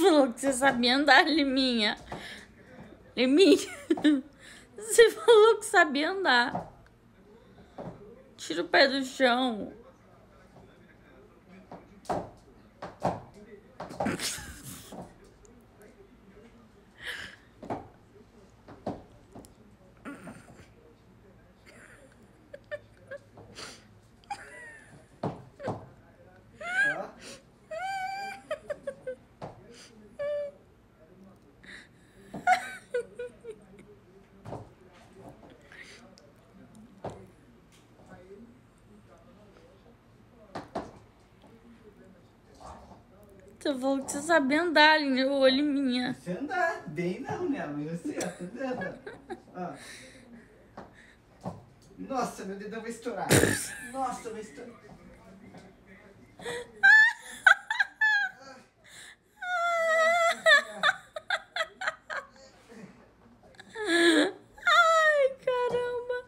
falou que você sabia andar, Liminha. Liminha. Você falou que sabia andar. Tira o pé do chão. Você falou que você sabia andar, Liminha. Você andar bem não, né? Mas você andando. Ó. Nossa, meu dedão vai estourar. Nossa, vai estourar. Ai, caramba.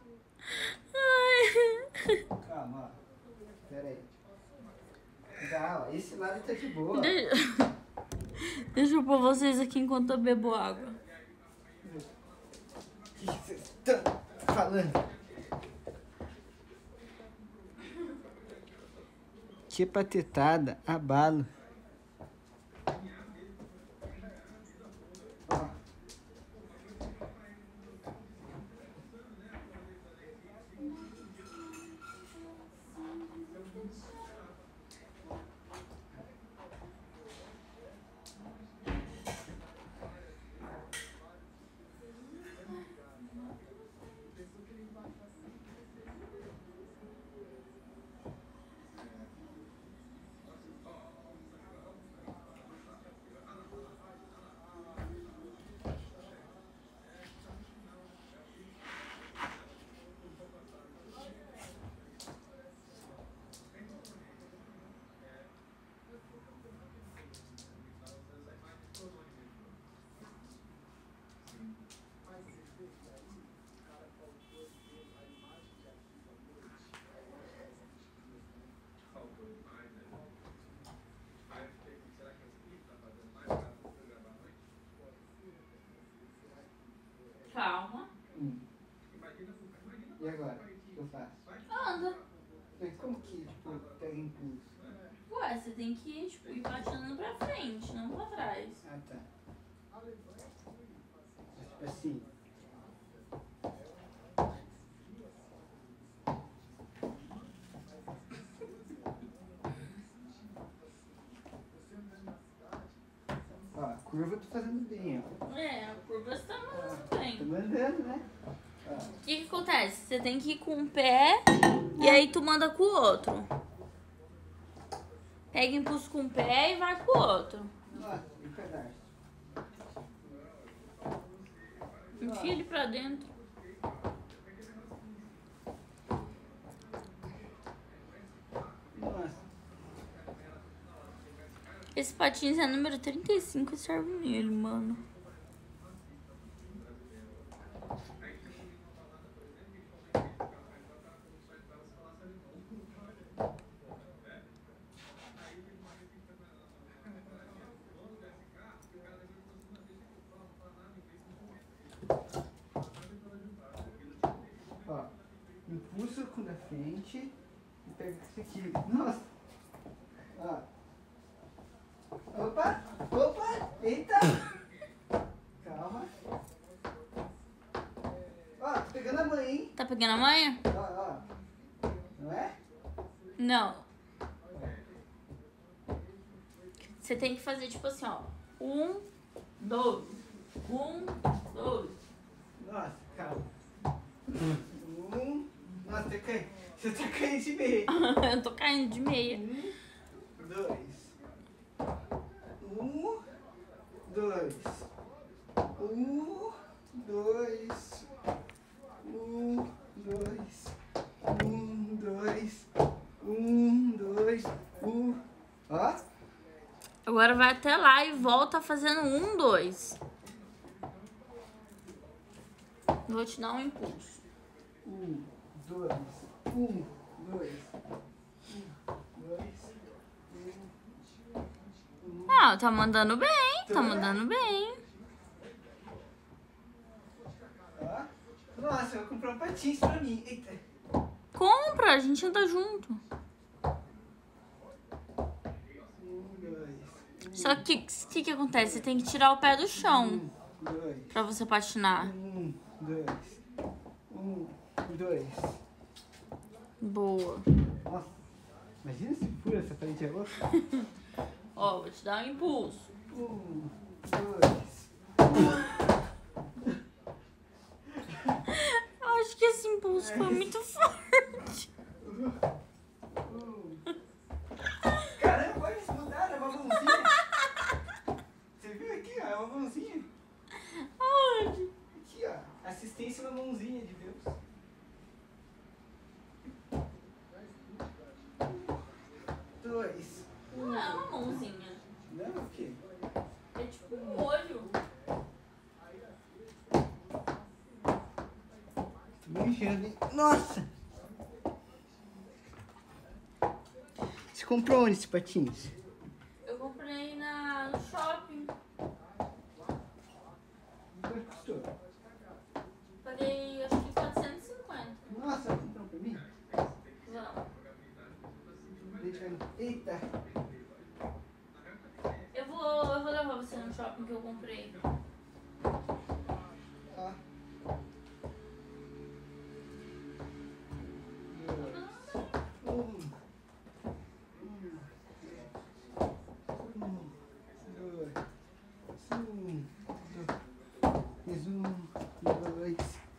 Ai. Calma, ó. Pera aí. Dá, ó. Esse lado tá de boa. Deixa eu pôr vocês aqui enquanto eu bebo água. O que vocês estão falando? Que patetada, abalo. Ó. Calma. E agora? O que eu faço? Anda. Mas como que, tipo, pega impulso? Ué, você tem que ir baixando pra frente, não pra trás. Ah, tá. Tipo assim. Ó, a curva eu tô fazendo bem, ó. É, a curva você tá mandando Tô bem. mandando, né? Ó. O que acontece? Você tem que ir com um pé e aí tu manda com o outro. Pega impulso com um pé e vai com o outro. Nossa, e o pedaço? Enfia ele pra dentro. Nossa. Esse patins é número 35 e serve nele, mano. Ó, impulsa com da frente e pega isso aqui. Nossa! Ó. Opa! Opa! Eita! Calma. Ó, tô pegando a mãe, hein? Tá pegando a manha? Ó. Não é? Não. Você tem que fazer tipo assim, ó. 1, 2. 1, 2. Nossa, calma. Nossa, você tá caindo de meio. Eu tô caindo de meia. 2. 2. 2. 2. Ó. Agora vai até lá e volta fazendo 1, 2. Vou te dar um impulso. 1, 2. 1, 2. 1, 2. Ah, tá mandando bem, tá mandando bem. Ó. Nossa, eu vou comprar um patins pra mim. Eita. Compra, a gente anda junto. 2. Só que o que acontece? Você tem que tirar o pé do chão 2. pra você patinar. 2. 2. Boa. Nossa, imagina se fura essa frente é louca. Ó, vou te dar um impulso. 2. Eu acho que esse impulso foi muito forte. Caramba, olha isso, mudaram, é uma mãozinha. Você viu aqui, ó, é uma mãozinha. Aonde? Aqui, ó, assistência é uma mãozinha de Deus. 2. Não é uma mãozinha. Não, o quê? É tipo um olho. Mijando, hein? Nossa! Você comprou onde esse patins? Eu comprei no shopping. Quanto custou? Paguei acho que 450. Nossa, vai comprar um pra mim? Vamos. Eita! Eu vou levar você no shopping que eu comprei. Ó. 2.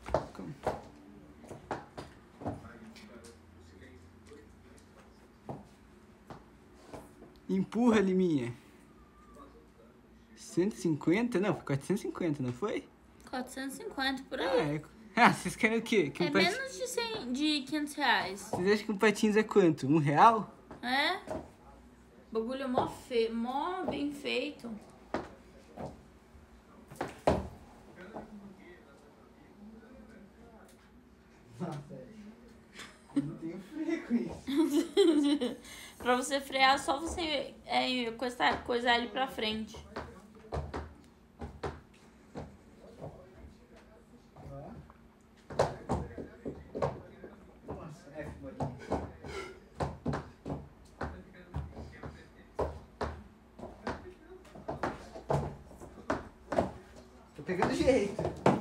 Empurra, Liminha. 150? Não, foi 450, não foi? 450 por aí. Vocês querem o quê? Que É patins... menos de, 100, de 500 reais. Vocês acham que um patins é quanto? R$1? É? O bagulho é mó feio, mó bem feito. Nossa, eu não tenho freio com isso. Pra você frear, só você coisar ele pra frente. Nossa, F, bolinha. Tô pegando jeito.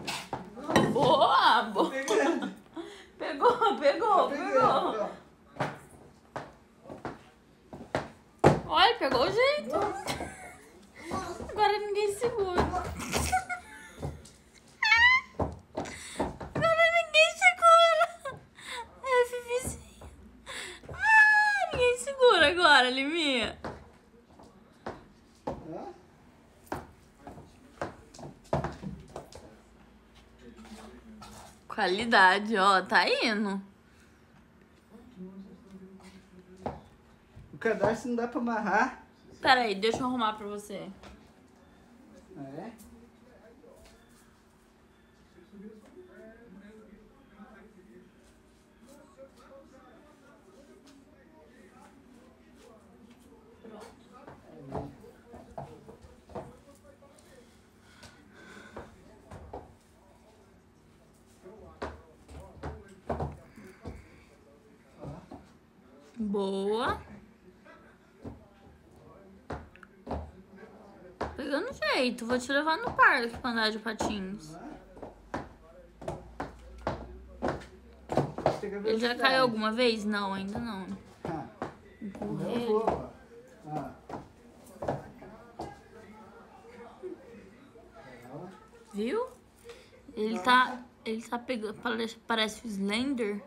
Boa! Tô Boa! pegando. Pegou. Olha, pegou o jeito. Agora ninguém segura. Agora ninguém segura. É, Fifizinho. Ninguém segura agora, Liminha. Ó. Qualidade, ó, tá indo. O cadastro não dá pra amarrar. Pera aí, deixa eu arrumar pra você. É? Boa. Pegando jeito, vou te levar no parque pra andar de patins. Ele já caiu alguma vez? Não, ainda não. Empurrei ele. Não vou, ó. Viu? Ele tá pegando, parece o Slender.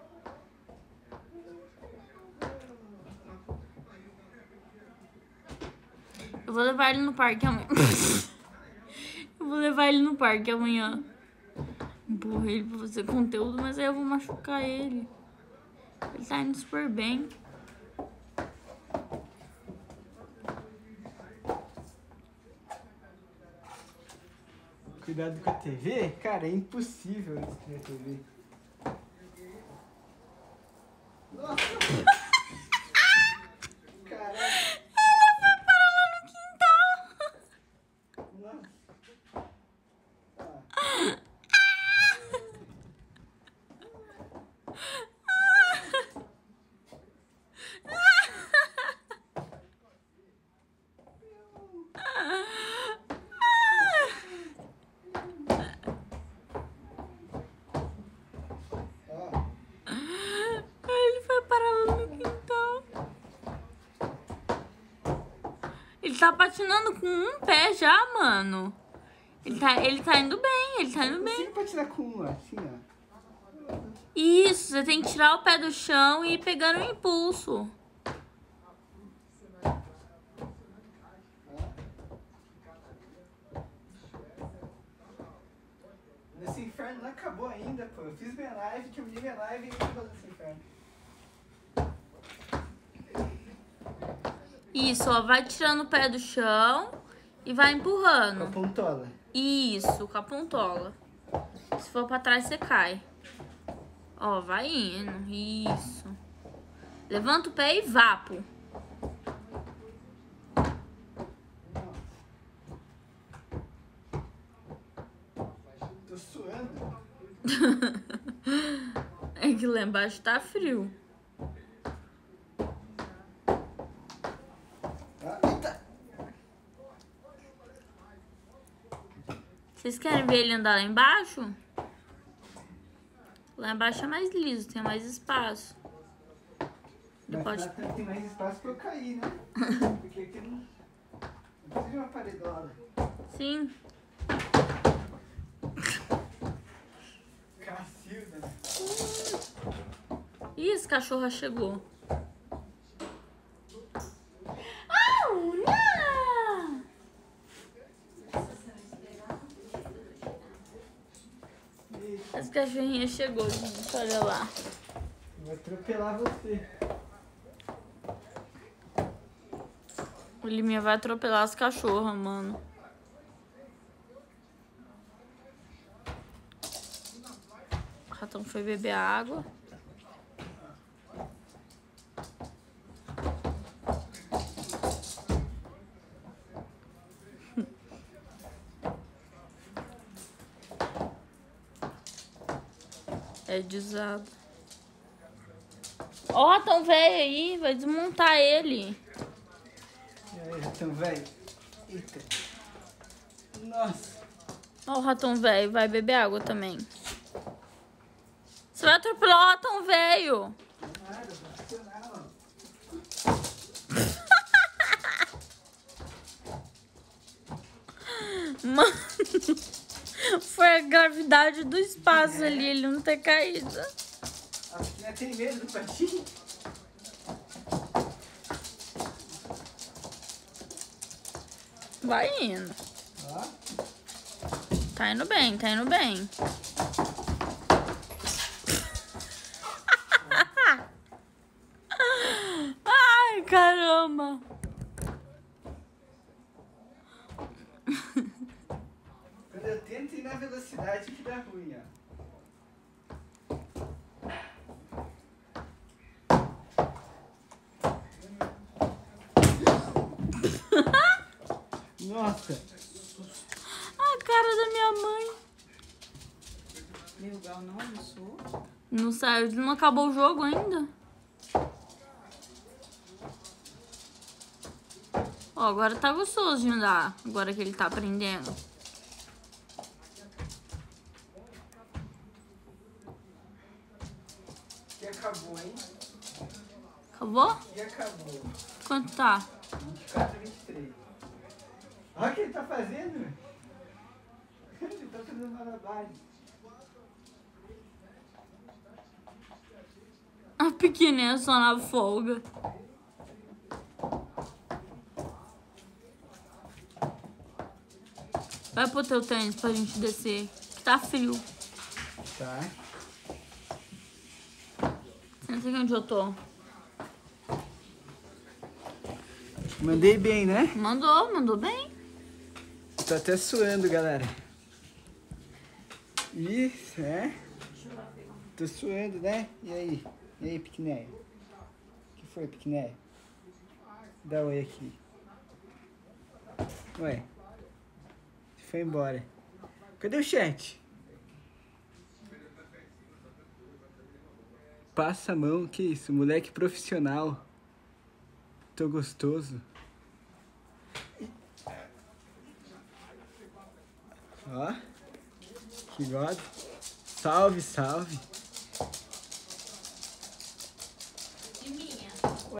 Eu vou levar ele no parque amanhã. Eu vou levar ele no parque amanhã. Empurrei ele pra fazer conteúdo, mas aí eu vou machucar ele. Ele tá indo super bem. Cuidado com a TV? Cara, é impossível isso com a TV. Nossa! Caralho! Ela foi parar lá no quintal. tá patinando com um pé já, mano. Ele tá indo bem, ele tá indo bem. Consigo patinar com um, assim, ó. Isso, você tem que tirar o pé do chão e ir pegando o impulso. Nesse inferno não acabou ainda, pô. Eu fiz minha live, terminei minha live e acabou nesse inferno. Isso, ó, vai tirando o pé do chão e vai empurrando. Com a pontola. Isso, com a pontola. Se for pra trás, você cai. Ó, vai indo. Isso. Levanta o pé e vapo. Tô suando. É que lá embaixo tá frio. Eita! Vocês querem ver ele andar lá embaixo? Lá embaixo é mais liso, tem mais espaço. Ele Mas pode... lá tem mais espaço pra eu cair, né? Porque aqui não precisa de uma paredola. Sim. Cacilda, né? Ih, esse cachorro chegou. Au, não! Esse cachorrinho chegou, gente. Olha lá. Vou atropelar você. O Liminha vai atropelar as cachorras, mano. O ratão foi beber água. É desado. Ó o ratão velho aí, vai desmontar ele. E aí, ratão velho? Eita. Nossa. Ó o ratão velho, vai beber água também. Você vai atropelar o ratão velho. Nada, profissional. Mano, foi a gravidade do espaço ali, ele não ter caído. A menina tem medo do patinho? Vai indo. Ó. Tá indo bem, tá indo bem. Ai, caramba. Quando eu tento ir na velocidade que dá ruim, ó. Nossa. A cara da minha mãe. Meu Gal não almoçou? Não saiu, não acabou o jogo ainda. Ó, agora tá gostoso de andar, agora que ele tá aprendendo. Que acabou, hein? Acabou? Que acabou. Quanto tá? 24 a 23. Olha o que ele tá fazendo. Ele tá fazendo malabares. A pequenininha só na folga. Vai pro teu tênis pra gente descer, que tá frio. Tá. Senta aqui onde eu tô. Mandei bem, né? Mandou bem. Tô até suando, galera. Isso, é? Tô suando, né? E aí? E aí, pequenéia? O que foi, pequenéia? Dá oi aqui. Ué. Foi embora. Cadê o chat? Passa a mão, que isso? Moleque profissional. Tô gostoso. Ó. Que God. Salve, salve.